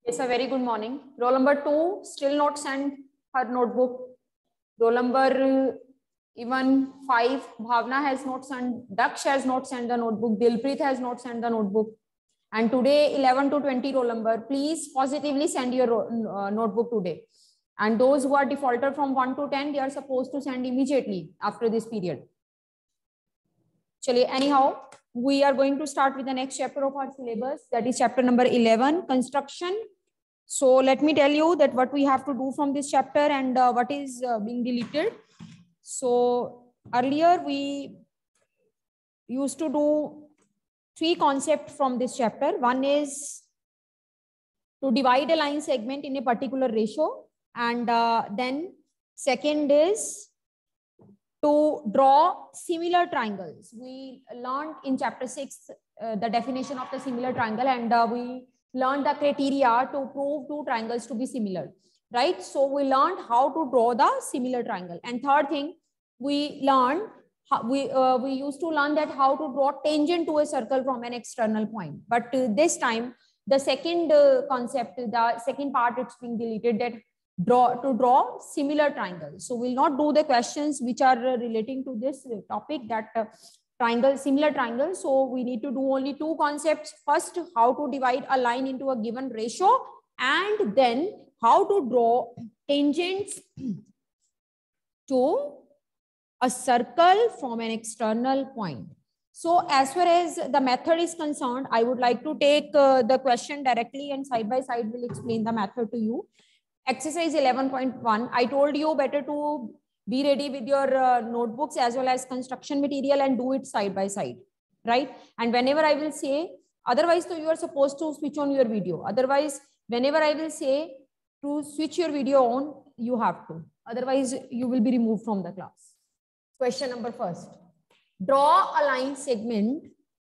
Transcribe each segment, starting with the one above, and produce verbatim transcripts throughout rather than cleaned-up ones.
Yes, a very good morning. Roll number two still not sent her notebook. Roll number uh, even five, Bhavna has not sent, Daksh has not sent the notebook, Dilpreet has not sent the notebook. And today eleven to twenty roll number, please positively send your uh, notebook today. And those who are defaulted from one to ten, they are supposed to send immediately after this period. Chaliye, anyhow, we are going to start with the next chapter of our syllabus, that is chapter number eleven, construction. So let me tell you that what we have to do from this chapter and uh, what is uh, being deleted. So earlier we used to do three concepts from this chapter. One is to divide a line segment in a particular ratio. And uh, then second is to draw similar triangles. We learned in chapter six uh, the definition of the similar triangle, and uh, we learned the criteria to prove two triangles to be similar, right? So we learned how to draw the similar triangle. And third thing, we learned, how, we, uh, we used to learn that how to draw tangent to a circle from an external point. But uh, this time, the second uh, concept, the second part, it's being deleted, that draw to draw similar triangles. So we'll not do the questions which are uh, relating to this topic, that uh, triangle, similar triangle. So we need to do only two concepts. First, how to divide a line into a given ratio, and then how to draw tangents to a circle from an external point. So as far as the method is concerned, I would like to take uh, the question directly, and side by side will explain the method to you. Exercise eleven point one, I told you better to be ready with your uh, notebooks as well as construction material and do it side by side, right? And whenever I will say, otherwise, so you are supposed to switch on your video. Otherwise, whenever I will say to switch your video on, you have to. Otherwise, you will be removed from the class. Question number first. Draw a line segment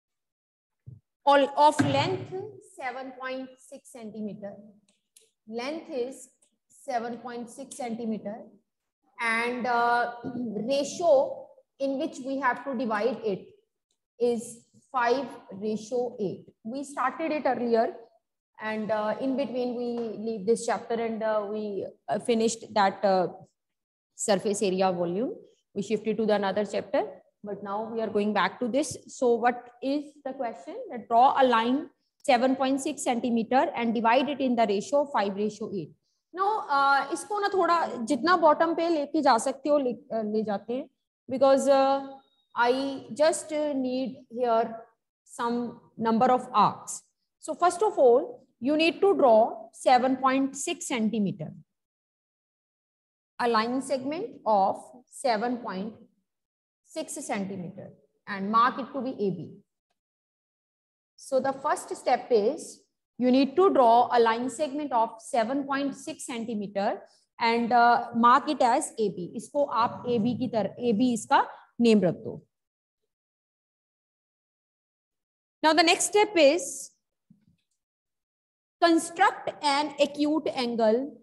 of length seven point six centimeter. Length is seven point six centimeter. And uh, ratio in which we have to divide it is five ratio eight. We started it earlier, and uh, in between we leave this chapter, and uh, we uh, finished that uh, surface area volume. We shifted to the another chapter, but now we are going back to this. So what is the question? That draw a line seven point six centimeter and divide it in the ratio five ratio eight. Now, uh, इसको ना थोड़ा जितना bottom पे लेके जा सकते हो ले, uh, ले जाते हैं, because uh, I just uh, need here some number of arcs. So first of all, you need to draw seven point six centimeter, a line segment of seven point six centimeter, and mark it to be A B. So the first step is you need to draw a line segment of seven point six centimeter and uh, mark it as A B. इसको आप A B की तरह A B इसका name रख दो. Now the next step is construct an acute angle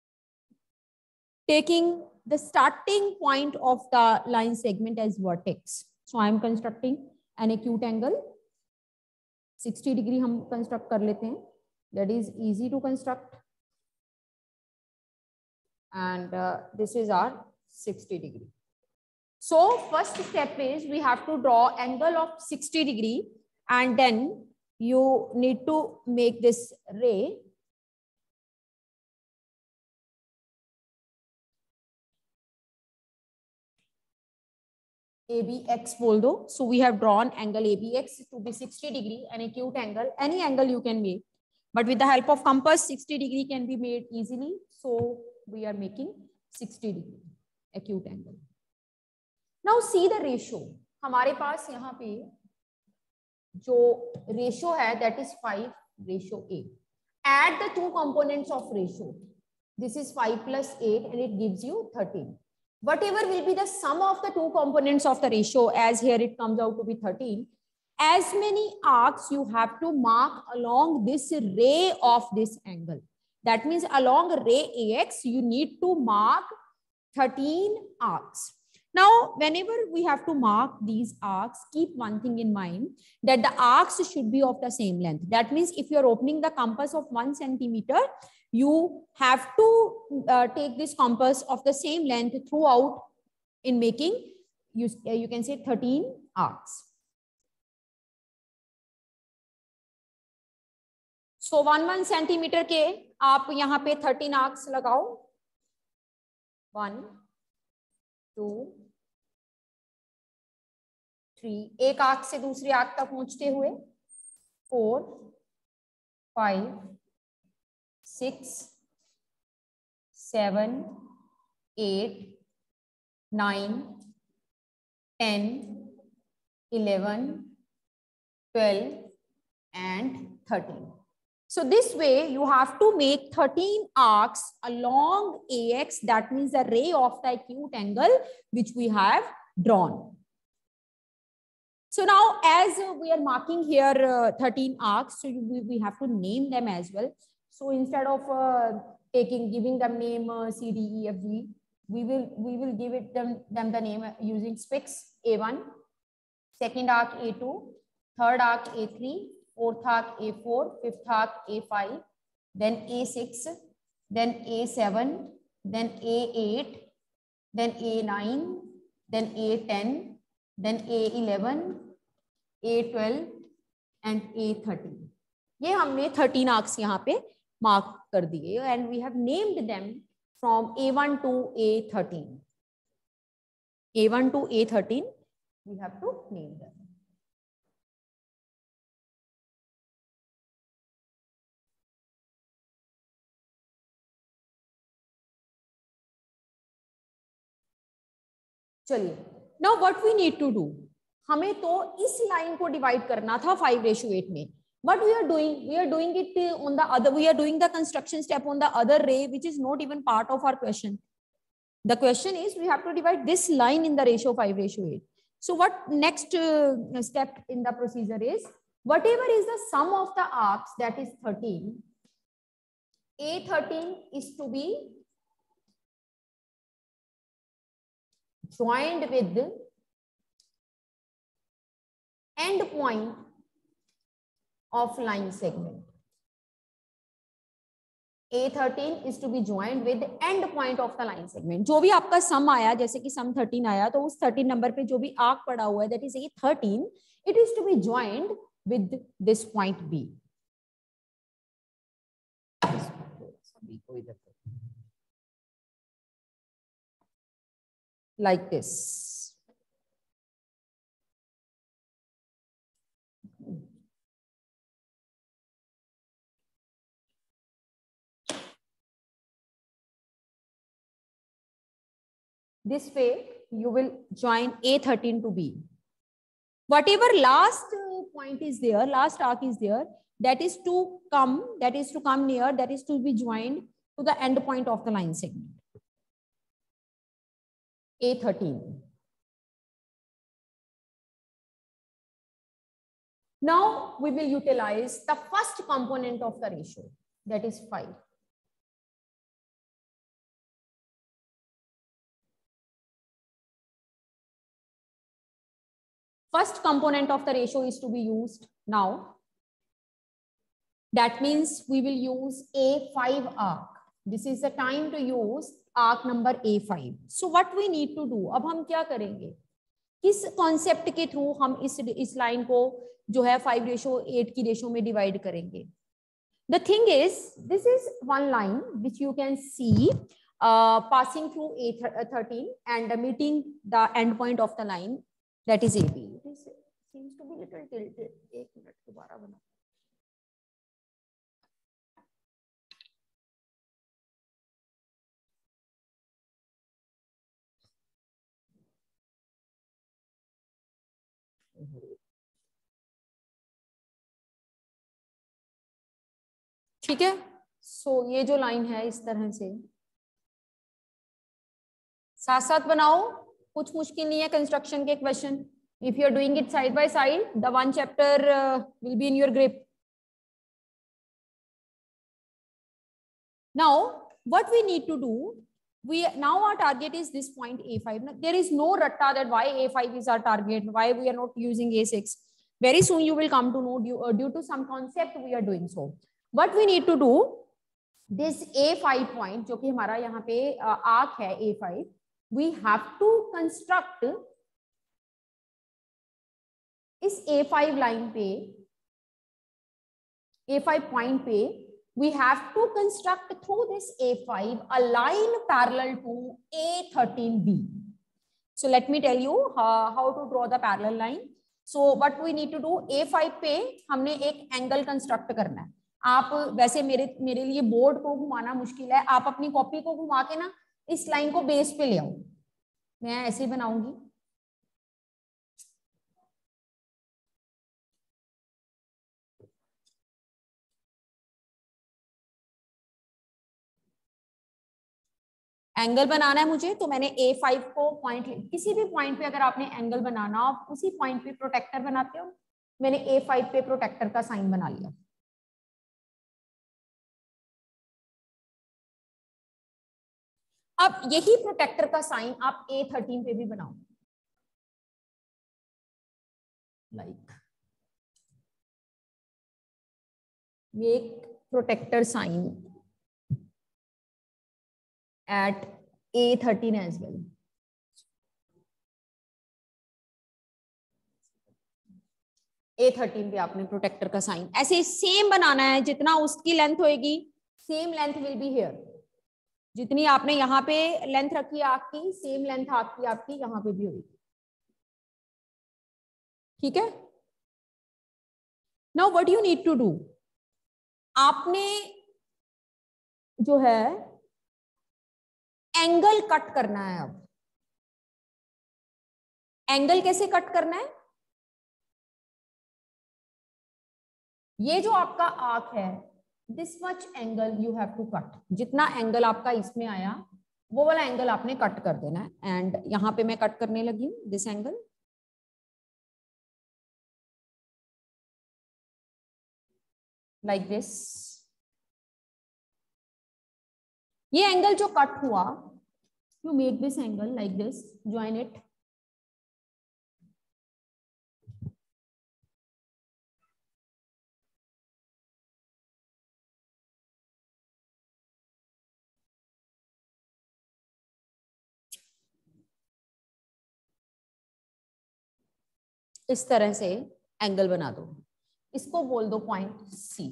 taking the starting point of the line segment as vertex. So I am constructing an acute angle. sixty degree हम construct कर लेते हैं. That is easy to construct. And uh, this is our sixty degree. So first step is we have to draw angle of sixty degree, and then you need to make this ray. A B X बोल दो. So we have drawn angle A B X to be sixty degree, an acute angle. Any angle you can make, but with the help of compass, sixty degree can be made easily. So we are making sixty degree acute angle. Now see the ratio. हमारे पास यहाँ पे जो ratio है, that is five ratio eight. Add the two components of ratio. This is five plus eight, and it gives you thirteen. Whatever will be the sum of the two components of the ratio, as here it comes out to be thirteen, as many arcs you have to mark along this ray of this angle. That means along ray A X, you need to mark thirteen arcs. Now, whenever we have to mark these arcs, keep one thing in mind, that the arcs should be of the same length. That means if you are opening the compass of one centimeter, you have to uh, take this compass of the same length throughout in making, you, uh, you can say thirteen arcs. So one one centimeter के आप यहाँ पे thirteen arcs लगाओ. One, two, three. एक arc से दूसरी arc तक पहुंचते हुए four, five, six, seven, eight, nine, ten, eleven, twelve, and thirteen. So this way you have to make thirteen arcs along A X, that means the ray of the acute angle which we have drawn. So now as we are marking here uh, thirteen arcs, so we, we have to name them as well. So instead of uh, taking giving them name uh, C, D, E, F, G, we will we will give it them, them the name using Spix. A one, second arc A two, third arc A three, fourth arc A four, fifth arc A five, then A six, then A seven, then A eight, then A nine, then A ten, then A eleven, A twelve, and A thirteen. ये हमने thirteen arcs यहाँ पे mark कर दिए, and we have named them from A one to A thirteen. A one to A thirteen, we have to name them. चलिए, now what we need to do, हमें तो इस लाइन को divide करना था five ratio eight में, but we are doing we are doing it on the other, we are doing the construction step on the other ray which is not even part of our question. The question is we have to divide this line in the ratio five ratio eight. So what next uh, step in the procedure is, whatever is the sum of the arcs, that is thirteen, A thirteen is to be joined with the end point of line segment. A thirteen is to be joined with the end point of the line segment. जो भी आपका sum आया, जैसे कि sum thirteen आया, तो उस thirteen number पे जो भी arc पड़ा हुआ है, that is A thirteen, it is to be joined with this point B. Like this. This way you will join A thirteen to B. Whatever last point is there, last arc is there, that is to come, that is to come near, that is to be joined to the end point of the line segment. A thirteen. Now we will utilize the first component of the ratio, that is five. First component of the ratio is to be used now. That means we will use A five arc. This is the time to use arc number A five. So what we need to do, अब हम क्या करेंगे, किस concept के through हम इस इस line को जो है five ratio eight की ratio में divide करेंगे. The thing is, this is one line which you can see uh, passing through A thirteen and meeting the end point of the line, that is A B. It is, seems to be little tilted. एक minute दोबारा बना. ठीक है, सो so, ये जो line है इस तरह से साथ साथ बनाओ, कुछ मुश्किल नहीं है कंस्ट्रक्शन के question. If you are doing it side by side, the one chapter will be in your grip. Now what we need to do, we now our target is this point A five. Now, there is no ratta that why A five is our target, why we are not using A six. Very soon you will come to know due, uh, due to some concept we are doing so. What we need to do, this A five point जो कि हमारा यहाँ पे arc है A five, we have to construct इस A five line पे, A five point पे we have to construct through this A five a line parallel to A thirteen B. So let me tell you uh, how to draw the parallel line. So what we need to do, A five पे हमने एक angle construct करना है. आप वैसे मेरे मेरे लिए बोर्ड को घुमाना मुश्किल है, आप अपनी कॉपी को घुमा के ना इस लाइन को बेस पे ले आओ. मैं ऐसे बनाऊंगी. एंगल बनाना है मुझे, तो मैंने A five को पॉइंट, किसी भी पॉइंट पे अगर आपने एंगल बनाना हो, उसी पॉइंट पे प्रोटेक्टर बनाते हो. मैंने A five पे प्रोटेक्टर का साइन बना लिया. अब यही प्रोटेक्टर का साइन आप A thirteen पे भी बनाओ. Like make protractor sign at A thirteen as well. A thirteen पे आपने प्रोटेक्टर का साइन ऐसे सेम बनाना है. जितना उसकी लेंथ होएगी, same length will be here. जितनी आपने यहाँ पे लेंथ रखी आपकी, सेम लेंथ आपकी आपकी यहाँ पे भी होगी. ठीक है. Now what you need to do, आपने जो है एंगल कट करना है. अब एंगल कैसे कट करना है, ये जो आपका आर्क है, this much angle you have to cut. जितना एंगल आपका इसमें आया वो वाला एंगल आपने कट कर देना है. एंड यहां पे मैं कट करने लगी हूं दिस एंगल. Like this. ये एंगल जो कट हुआ, you make this angle like this, join it. इस तरह से एंगल बना दो. इसको बोल दो पॉइंट सी.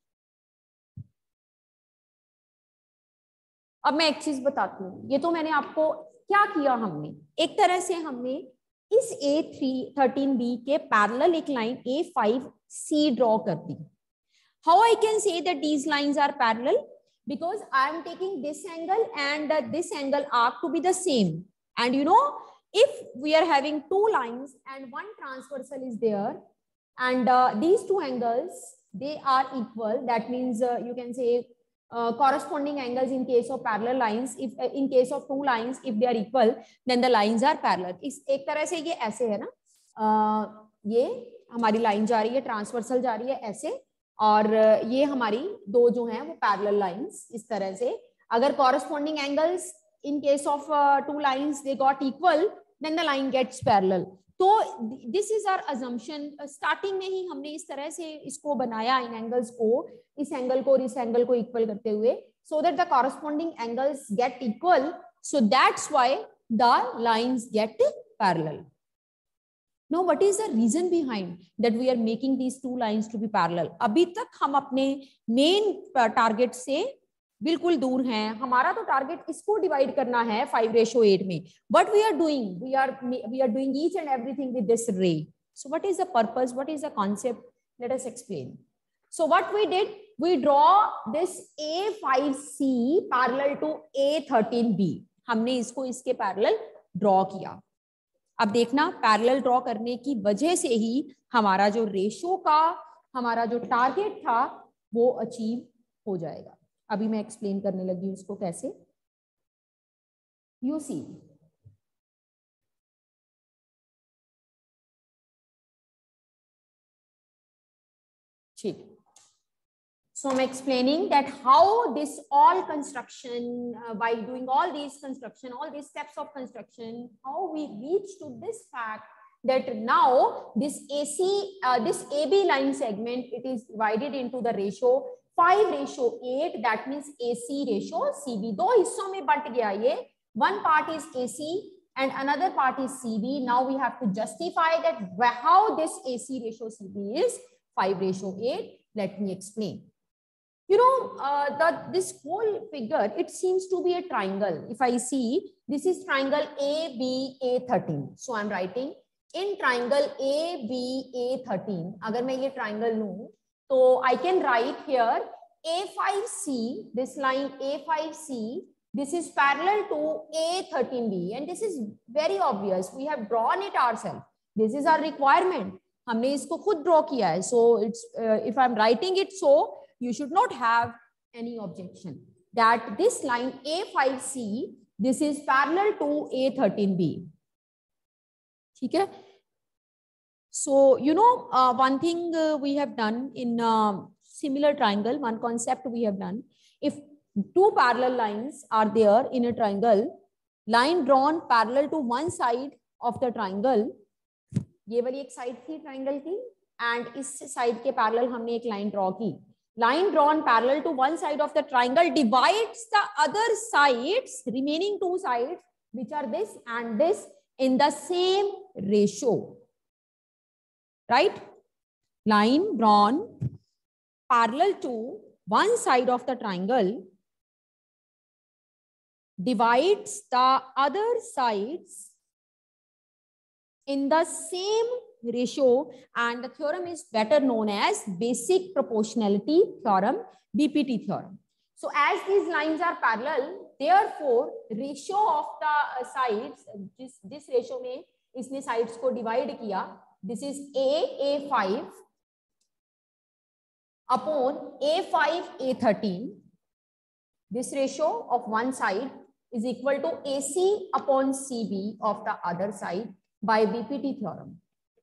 अब मैं एक चीज बताती हूँ. ये तो मैंने आपको क्या किया, हमने एक तरह से हमने इस A thirteen B के पैरेलल एक line A five C draw कर दी. How I can say that these lines are parallel? Because I am taking this angle and uh, this angle arc to be the same. And you know, if we are having two lines and one transversal is there, and uh, these two angles, they are equal. That means uh, you can say Uh, corresponding angles in case of parallel lines, if uh, in case of two lines, if they are equal, then the lines are parallel. इस एक तरह से ये ऐसे है ना, uh, ये हमारी लाइन जा रही है, ट्रांसवर्सल जा रही है ऐसे, और ये हमारी दो जो हैं वो पैरेलल लाइंस. इस तरह से अगर corresponding angles in case of uh, two lines they got equal, then the line gets parallel. तो this is our assumption. Starting में ही हमने इस तरह से इसको बनाया, इन एंगल्स को, इस एंगल को और इस एंगल को इक्वल करते हुए, so that the corresponding angles get equal. So that's why the lines get parallel. Now what is the reason behind that we are making these two lines to be parallel? अभी तक हम अपने main target से बिल्कुल दूर हैं. हमारा तो टारगेट इसको डिवाइड करना है फाइव रेशो एट में. What we are doing, we are we are doing each and everything with this ray. So what is the purpose? What is the concept? Let us explain. So what we did, we draw this A five C parallel to A thirteen B. हमने इसको इसके parallel draw किया. अब देखना, parallel draw करने की वजह से ही हमारा जो रेशो का हमारा जो टारगेट था वो अचीव हो जाएगा. अभी मैं एक्सप्लेन करने लगी हूं उसको कैसे. यू सी, ठीक. So I'm explaining that how this all construction, uh, by doing all these construction, all these steps of construction, how we reach to this fact that now this A C, uh, this A B line segment, it is divided into the ratio five ratio eight. That means A C ratio C B. दो हिस्सों में बंट गया ये. One part is A C and another part is C B. Now we have to justify that how this A C ratio C B is five ratio eight. Let me explain. You know, uh, the, this whole figure, it seems to be a triangle. If I see, this is triangle A B A thirteen. So I'm writing in triangle A B A thirteen. अगर मैं ये triangle लूँ, तो I can write here A five C, this line A five C, this is parallel to A thirteen B, and this is very obvious. We have drawn it ourselves. This is our requirement. हमने इसको खुद draw किया है. So it's uh, if I'm writing it so, you should not have any objection that this line A five C, this is parallel to A thirteen B. ठीक है? So, you know, uh, one thing uh, we have done in uh, similar triangle, one concept we have done, if two parallel lines are there in a triangle, line drawn parallel to one side of the triangle, ये वाली एक side थी triangle की, and इस side के parallel हमने एक line draw की. Line drawn parallel to one side of the triangle divides the other sides, remaining two sides, which are this and this, in the same ratio. Right? Line drawn parallel to one side of the triangle divides the other sides in the same ratio, and the theorem is better known as basic proportionality theorem, B P T theorem. So as these lines are parallel, therefore ratio of the sides, this this ratio में इसने sides को divide किया. This is A A five upon A five A thirteen. This ratio of one side is equal to A C upon C B of the other side by B P T theorem.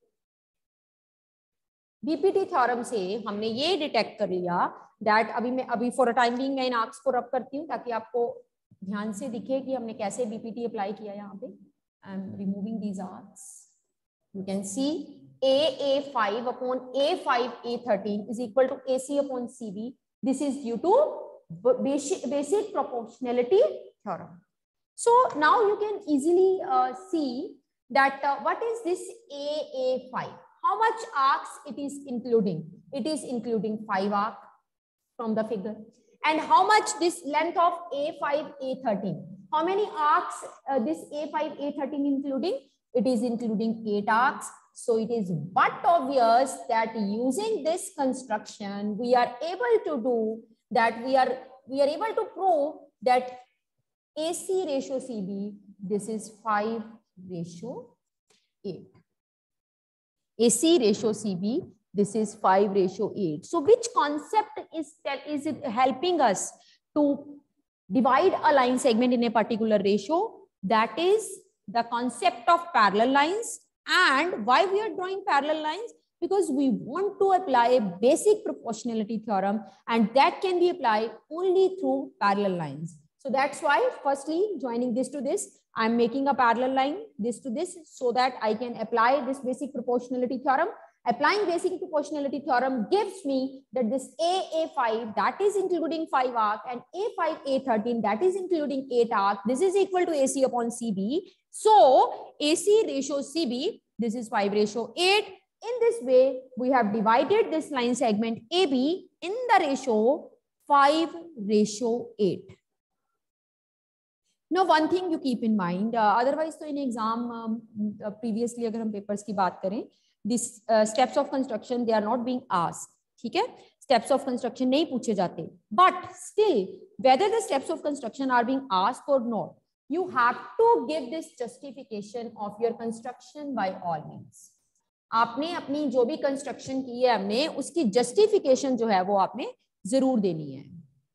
B P T theorem से हमने ये detect कर लिया that अभी मैं अभी for a time being मैं इन arcs को रब करती हूँ ताकि आपको ध्यान से दिखे कि हमने कैसे B P T अप्लाई किया यहाँ पे. I am removing these arcs. You can see A A five upon A five A thirteen is equal to A C upon C B. This is due to basic, basic proportionality theorem. So now you can easily uh, see that uh, what is this A A five? How much arcs it is including? It is including five arcs from the figure. And how much this length of A five A thirteen? How many arcs uh, this A five A thirteen including? It is including eight arcs. So it is but obvious that using this construction, we are able to do that. We are we are able to prove that A C ratio C B, this is five ratio eight. A C ratio C B, this is five ratio eight. So which concept is that is it helping us to divide a line segment in a particular ratio? That is the concept of parallel lines. And why we are drawing parallel lines? Because we want to apply a basic proportionality theorem, and that can be applied only through parallel lines. So that's why firstly joining this to this, I'm making a parallel line, this to this, so that I can apply this basic proportionality theorem. Applying basic proportionality theorem gives me that this A A five, that is including five arc, and A five A thirteen, that is including eight arc. This is equal to A C upon C B. So A C ratio C B, this is five ratio eight. In this way, we have divided this line segment A B in the ratio five ratio eight. Now, one thing you keep in mind, uh, otherwise, so in exam, um, uh, previously, अगर हम papers की बात करें, these uh, steps of construction, they are not being asked. ठीक है? Steps of construction नहीं पूछे जाते. But still, whether the steps of construction are being asked or not, you have to give this justification of your construction by all means. आपने अपनी जो भी construction की है हमने, उसकी justification जो है वो आपने जरूर देनी है.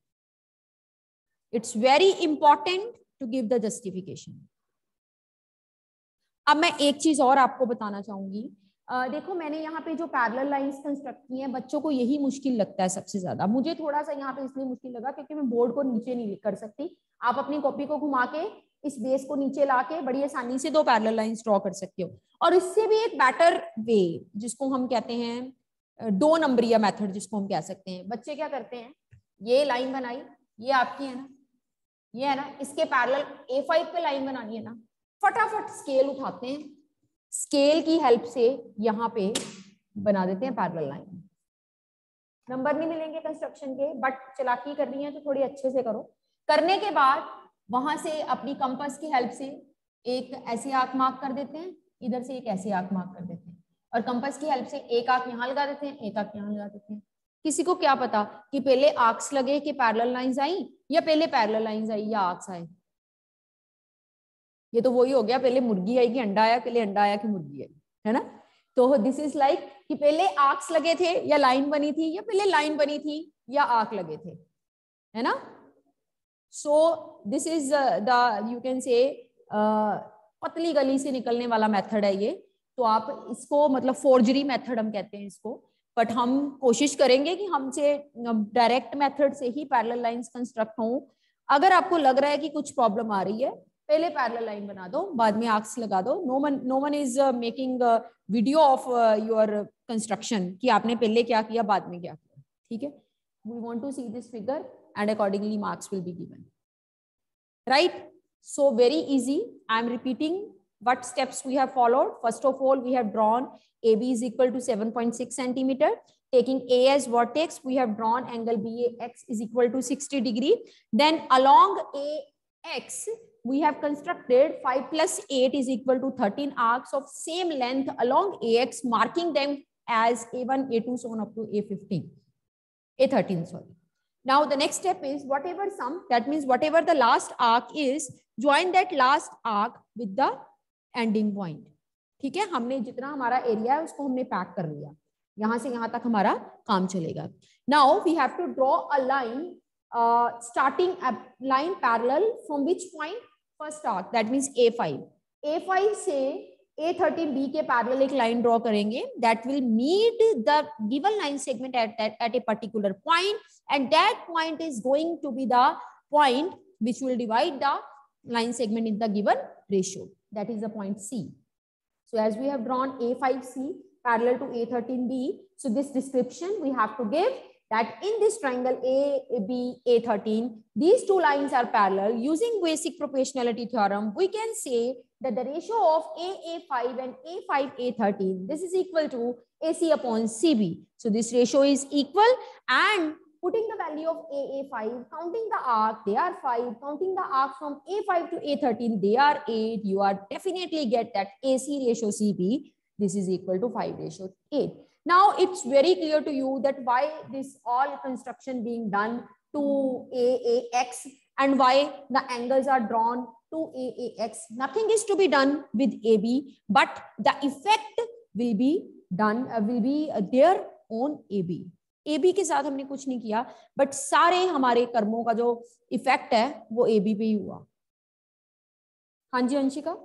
It's very important to give the justification. अब मैं एक चीज और आपको बताना चाहूंगी Uh, देखो मैंने यहाँ पे जो पैरेलल लाइंस कंस्ट्रक्ट की हैं, बच्चों को यही मुश्किल लगता है सबसे ज्यादा। मुझे थोड़ा सा यहाँ पे इसलिए मुश्किल लगा क्योंकि मैं बोर्ड को नीचे नहीं कर सकती। आप अपनी कॉपी को घुमा के इस बेस को नीचे लाके बड़ी आसानी से दो पैरेलल लाइंस ड्रॉ कर सकते हो। और इससे भी एक बेटर वे जिसको हम कहते हैं दो नंबरिया मेथड जिसको हम कह सकते हैं, बच्चे क्या करते हैं, ये लाइन बनाई, ये आपकी है ना, ये है ना, इसके पैरेलल ए फाइव पे लाइन बनानी है ना, फटाफट स्केल उठाते हैं, स्केल की हेल्प से यहाँ पे बना देते हैं पैरेलल लाइन। नंबर नहीं मिलेंगे कंस्ट्रक्शन के, बट चालाकी करनी है तो थोड़ी अच्छे से करो। करने के बाद वहां से अपनी कंपास की हेल्प से एक ऐसे आर्क मार्क कर देते हैं, इधर से एक ऐसे आर्क मार्क कर देते हैं, और कंपास की हेल्प से एक आर्क यहाँ लगा देते हैं, एक आर्क यहाँ लगा देते हैं। किसी को क्या पता कि पहले आर्क्स लगे कि पैरेलल लाइंस आई, या पहले पैरेलल लाइंस आई या आर्क्स आए। ये तो वही हो गया, पहले मुर्गी आई कि अंडा आया, पहले अंडा आया कि मुर्गी आई, है ना। तो दिस इज लाइक कि पहले आर्क्स लगे थे या लाइन बनी थी, या पहले लाइन बनी थी या आर्क लगे थे, है ना। So this is the you can say पतली गली से निकलने वाला मेथड है ये। तो आप इसको मतलब फोर्जरी मेथड हम कहते हैं इसको, बट हम कोशिश करेंगे कि हमसे डायरेक्ट मेथड से ही पैरेलल लाइंस कंस्ट्रक्ट हों। अगर आपको लग रहा है कि कुछ प्रॉब्लम आ रही है, पहले पैरेलल लाइन बना दो, बाद में आर्क्स लगा दो। No one no one is making video of your construction कि आपने पहले क्या किया बाद में क्या किया, ठीक है। We want to see this figure and accordingly marks will be given, right. So very easy. I am repeating what steps we have followed. First of all, we have drawn A B is equal to seven point six centimeter. Taking A as vertex, we have drawn angle B A X is equal to sixty degree. Then along A X, we have constructed five plus eight is equal to thirteen arcs of same length along A X, marking them as A one, A two, so on up to A fifteen, A thirteen, sorry. Now the next step is whatever sum, that means whatever the last arc is, join that last arc with the ending point. ठीक है, हमने जितना हमारा area है उसको हमने pack कर लिया, यहां से यहां तक हमारा काम चलेगा। Now we have to draw a line, uh, starting a line parallel from which point? First arc, that means A five. A five से A thirteen B के पैरेलल एक लाइन ड्रॉ करेंगे, that will meet the given line segment at, at, at a particular point, and that point is going to be the point which will divide the line segment in the given ratio, that is the point C. So as we have drawn A five C parallel to A thirteen B, so this description we have to give that in this triangle A B A thirteen, these two lines are parallel. Using basic proportionality theorem, we can say that the ratio of A A five and A five A thirteen, this is equal to A C upon C B. So this ratio is equal, and putting the value of A A five, counting the arc, they are five, counting the arc from A five to A thirteen, they are eight. You are definitely get that A C ratio C B, this is equal to five ratio eight. Now it's very clear to you that why this all construction being done to A A X and why the angles are drawn to A A X. Nothing is to be done with A B, but the effect will be done, uh, will be uh, there on A B. A B के साथ हमने कुछ नहीं किया, but सारे हमारे कर्मों का जो इफेक्ट है वो A B पे ही हुआ। हाँ जी अंशिका।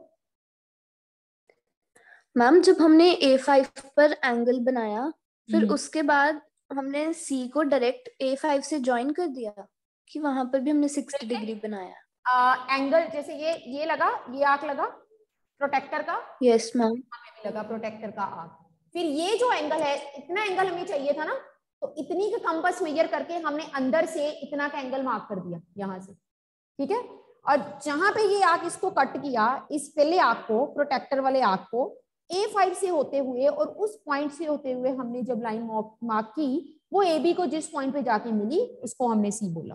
मैम जब हमने A फाइव पर एंगल बनाया, फिर उसके बाद हमने C को डायरेक्ट A फाइव से ज्वाइन कर दिया कि वहां पर भी हमने सिक्सटी डिग्री बनाया। एंगल uh, जैसे ये ये लगा, ये आर्क लगा प्रोटेक्टर का, यस मैम, हमें भी लगा प्रोटेक्टर का आर्क। फिर ये जो एंगल है, इतना एंगल हमें चाहिए था ना, तो इतनी का कंपास मेजर करके हमने अंदर से इतना का एंगल मार्क कर दिया यहां से, ठीक है। और जहां पे ये आर्क इसको कट किया, इस पहले आर्क को, प्रोटेक्टर वाले आर्क को A फाइव से होते हुए और उस पॉइंट से होते हुए हमने जब लाइन मार्क की, वो A B को जिस पॉइंट पे जाके मिली उसको हमने C बोला।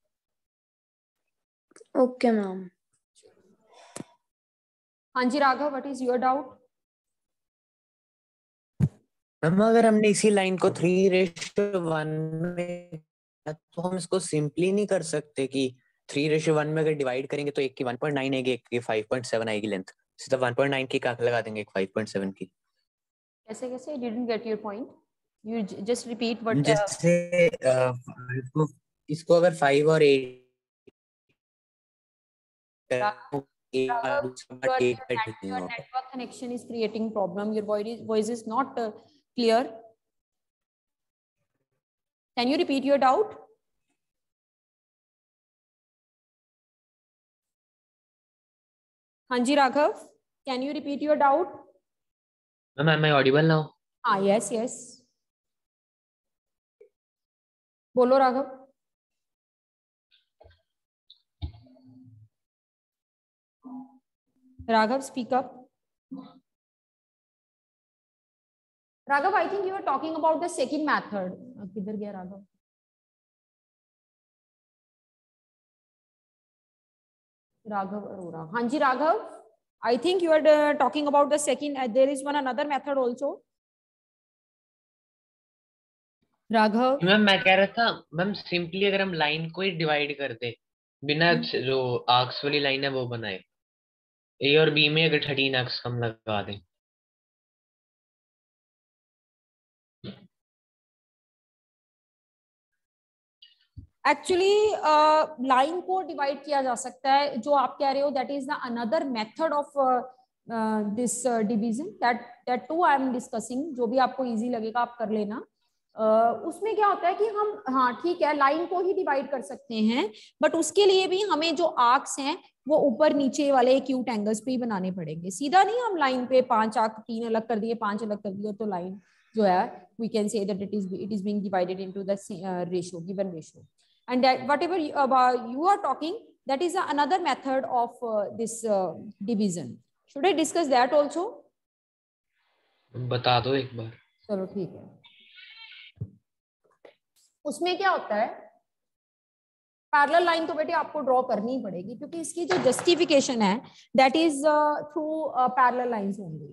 Okay ma'am. हाँ जी Raghav, what is your doubt? Ma'am अगर हमने इसी लाइन को थ्री रेशियो वन में, तो हम इसको सिंपली नहीं कर सकते कि थ्री रेशियो वन में अगर डिवाइड करेंगे तो एक की वन पॉइंट नाइन आएगी, एक की फाइव पॉइंट सेवन आएगी लेंथ, सीधा वन पॉइंट नाइन की काट लगा देंगे एक फाइव पॉइंट सेवन की। कैसे कैसे? I didn't get your point. You just repeat what. जैसे uh, इसको इसको अगर फाइव और एट Raghav, your, एक your, net, your network connection is creating problem. Your voice is, voice is not uh, clear. Can you repeat your doubt? Hanji Raghav, can you repeat your doubt? Ma'am, am I audible now? Ah, yes, yes. Bolo Raghav. Raghav, speak up. Raghav, I think you are talking about the second method. Kidhar gaya Raghav? Raghav Arora. Hanji Raghav, I think you are uh, talking about the second. Uh, there is one another method also. Raghav. Ma'am मैं कह रहा था ma'am simply अगर हम line को ही divide कर दे बिना जो आर्क्स वाली लाइन है वो बनाए, ए और बी में अगर थर्टीन आर्क्स हम लगा दें. एक्चुअली लाइन को डिवाइड किया जा सकता है, जो आप कह रहे हो that is the another method of this division, that that to I am discussing. जो भी आपको इजी लगेगा आप कर लेना. uh, उसमें क्या होता है कि हम, हाँ ठीक है, लाइन को ही डिवाइड कर सकते हैं, बट उसके लिए भी हमें जो आर्क्स हैं वो ऊपर नीचे वाले एक्यूट एंगल्स पे ही बनाने पड़ेंगे. सीधा नहीं हम लाइन पे पांच आर्क, तीन अलग कर दिए, पांच अलग कर दिए, तो लाइन जो है we can say that it is it is being divided into the ratio, given ratio. And that whatever you, uh, you are talking, that is another method of uh, this uh, division. Should I discuss that also? बता दो एक बार. चलो ठीक है. उसमें क्या होता है, पैरेलल लाइन तो बेटे आपको ड्रॉ करनी ही पड़ेगी, क्योंकि इसकी जो जस्टिफिकेशन है that is through parallel lines only.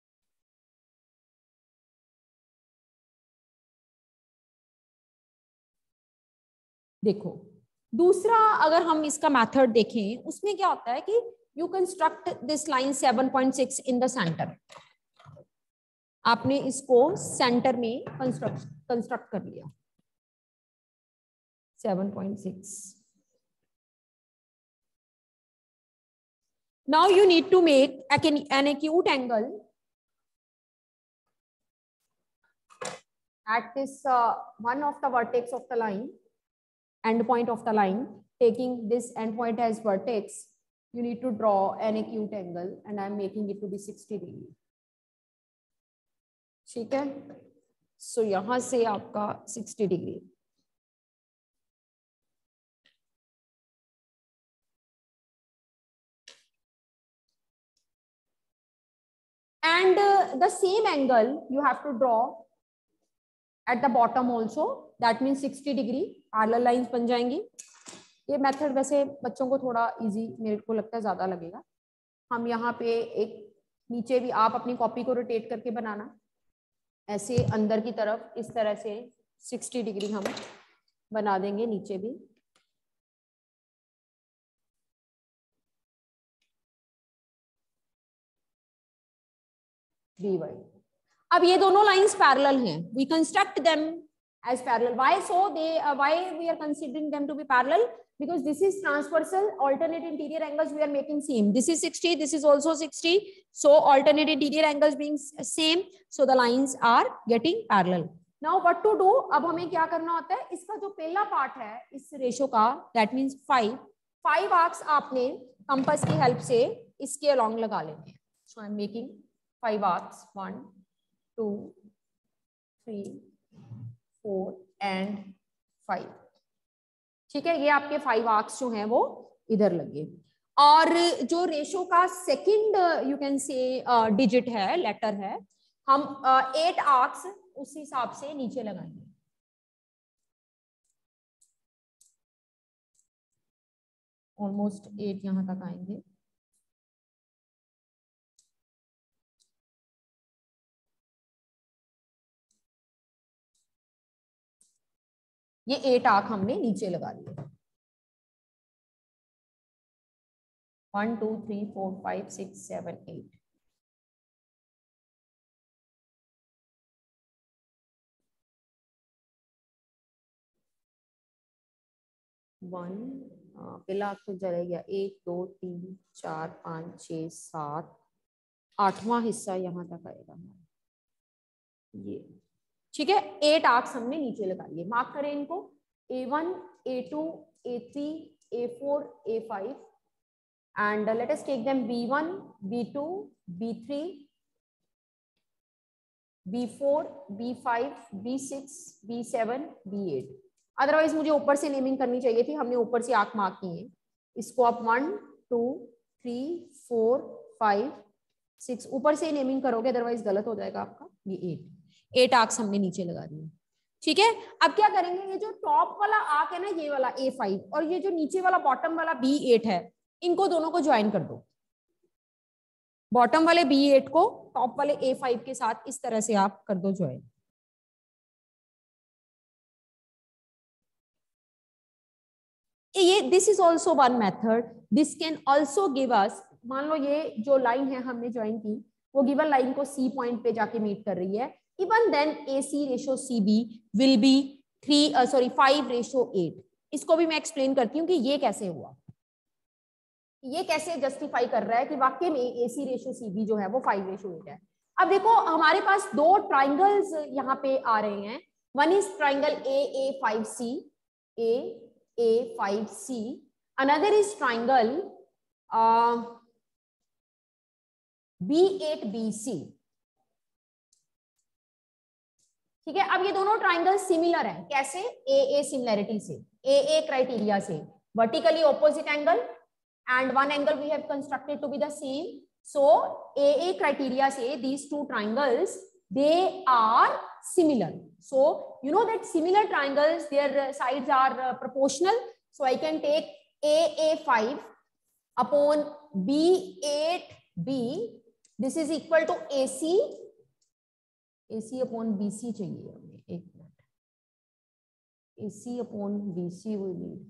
देखो दूसरा, अगर हम इसका मेथड देखें, उसमें क्या होता है कि you construct this line seven point six in the center. आपने इसको सेंटर में कंस्ट्रक्ट कंस्ट्रक्ट कर लिया seven point six. Now you need to make an acute angle at this uh, one of the vertex of the line, end point of the line. Taking this end point as vertex, you need to draw an acute angle, and I am making it to be sixty degree. ठीक है, सो यहां से आपका sixty degree. And uh, the same angle you have to draw at the bottom also, that means sixty degree. Parallel lines बन जाएंगी. ये method वैसे बच्चों को थोड़ा इजी मेरे को लगता है ज्यादा लगेगा. हम यहाँ पे एक नीचे भी, आप अपनी कॉपी को रोटेट करके बनाना ऐसे अंदर की तरफ, इस तरह से sixty डिग्री हम बना देंगे नीचे भी. D Y. अब ये दोनों लाइंस पैरेलल हैं, we construct them as parallel. Why so they uh, why we are considering them to be parallel? Because this is transversal, alternate interior angles we are making same. This is sixty, this is also sixty, so alternate interior angles being same, so the lines are getting parallel. Now what to do? अब हमें क्या करना होता है, इसका जो पहला part है इस रेशो का, that means five five arcs आपने कंपास की हेल्प से इसके along लगा लेने हैं. So I am making five arcs, one, two, three, four and five. ठीक है, ये आपके फाइव आर्क्स जो हैं वो इधर लगे. और जो रेशो का second you can say digit है, लेटर है, हम एट uh, आर्क्स उस हिसाब से नीचे लगाएंगे. ऑलमोस्ट एट यहां तक आएंगे. ये एट आर्क हमने नीचे लगा दिए. One two three four five six seven eight. One पहला तो चले गया, एक दो तीन चार पाँच छः सात, आठवां हिस्सा यहाँ तक आएगा ये, ठीक है। एट आर्क्स हमने नीचे लगा लिए, मार्क करें इनको, A one, A two, A three, A four, A five, and let us take them B one, B two, B three, B four, B five, B six, B seven, B eight. Otherwise मुझे ऊपर से naming करनी चाहिए थी, हमने ऊपर से आंख मार्क की है। इसको आप one two three four five six ऊपर से नेमिंग करोगे, अदरवाइज गलत हो जाएगा आपका। ये एट, एट आर्क्स हमने नीचे लगा दिए, ठीक है। अब क्या करेंगे, ये जो टॉप वाला आर्क है ना, ये वाला ए फाइव, और ये जो नीचे वाला बॉटम वाला बी एट है, इनको दोनों को ज्वाइन कर दो। बॉटम वाले बी एट को टॉप वाले ए फाइव के साथ इस तरह से आप कर दो ज्वाइन। ये this is also one method, this can also give us, मान लो ये जो लाइन है हमने ज्वाइन की, वो गिवन लाइन को सी पॉइंट पे जाके मीट कर रही है, even then A C ratio C B will be three sorry five ratio eight. इसको भी मैं एक्सप्लेन करती हूँ कि ये कैसे हुआ, ये कैसे जस्टिफाई कर रहा है कि वाकई में ए सी रेशो सी बी जो है वो फाइव रेशो एट है। अब देखो हमारे पास दो ट्राइंगल्स यहाँ पे आ रहे हैं, one is triangle A A five C, A A five C, another is triangle B eight B C, ठीक है। अब ये दोनों ट्राइंगल सिमिलर हैं, कैसे? ए ए सिमिलैरिटी से, ए ए क्राइटेरिया से, vertically opposite angle and one angle we have constructed to be the same. So A A criteria say these two triangles, they are similar. So you know that similar triangles, their sides are uh, proportional. So I can take A A five upon B eight B. This is equal to A C. A C upon B C चाहिए हमें, एक minute, A C upon B C we need.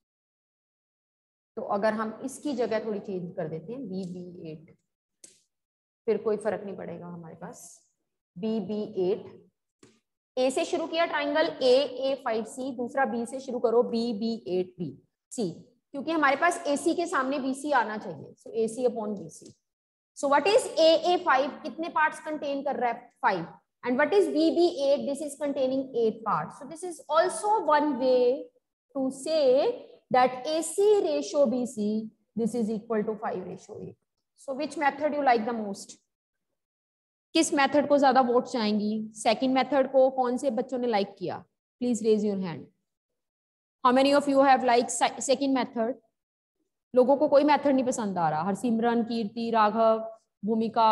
तो अगर हम इसकी जगह थोड़ी change कर देते हैं, बी बी एट, फिर कोई फर्क नहीं पड़ेगा हमारे पास। बी बी एट, ए से शुरू किया ट्राइंगल ए ए फाइव सी, दूसरा बी से शुरू करो B B eight B C, क्योंकि हमारे पास ए सी के सामने बी सी आना चाहिए। So A C upon B C. So what is A A five, कितने पार्ट्स कंटेन कर रहा है? Five. And what is B B eight, this is containing eight parts. So this is also one way to say that A C ratio B C, this is equal to five ratio eight. So which method you like the most? किस method को ज्यादा votes आएंगी? Second method को कौन से बच्चों ने like किया? Please raise your hand. How many of you have like second method? लोगों को कोई मेथड नहीं पसंद आ रहा? हरसिमरन, कीर्ति, राघव, भूमिका,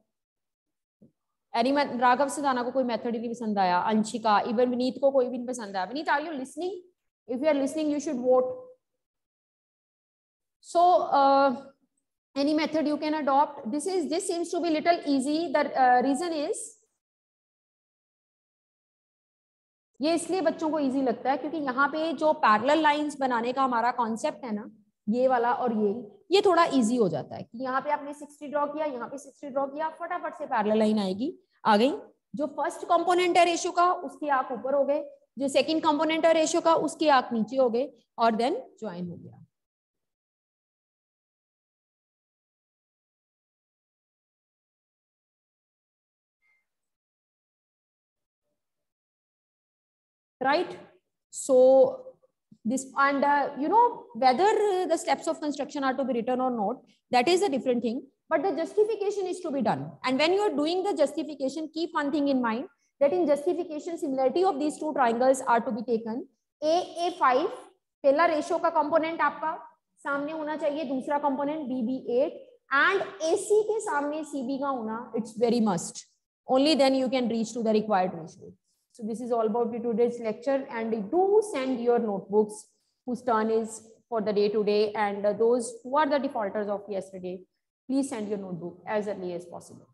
एनी राघव सिधाना को कोई मेथड ही नहीं पसंद आया, अंशिका, इवन विनीत को कोई भी नहीं पसंद आया। Vineet, are you listening? If you are listening, you should vote. So uh, any method you can adopt. This is this seems to be little easy. The uh, reason is, ये इसलिए बच्चों को easy लगता है क्योंकि यहाँ पे जो parallel lines बनाने का हमारा concept है ना, ये वाला और ये ये थोड़ा easy हो जाता है कि यहाँ पे आपने सिक्सटी ड्रॉ किया, यहाँ पे सिक्सटी ड्रॉ किया, फटाफट से parallel line आएगी, आ गई। जो फर्स्ट कंपोनेंट है रेशियो का, उसके आंख ऊपर हो गए, जो सेकंड कंपोनेंट है रेशियो का, उसके आंख नीचे हो गए, और देन ज्वाइन हो गया। Right? So this, and uh, you know whether the steps of construction are to be written or not, that is a different thing, but the justification is to be done. And when you are doing the justification, keep one thing in mind, that in justification similarity of these two triangles are to be taken. A A five पहला ratio का component आपका सामने होना चाहिए, दूसरा component B B eight, and A C के सामने C B का होना, it's very must. Only then you can reach to the required ratio. So this is all about today's lecture, and do send your notebooks whose turn is for the day today, and those who are the defaulters of yesterday, please send your notebook as early as possible.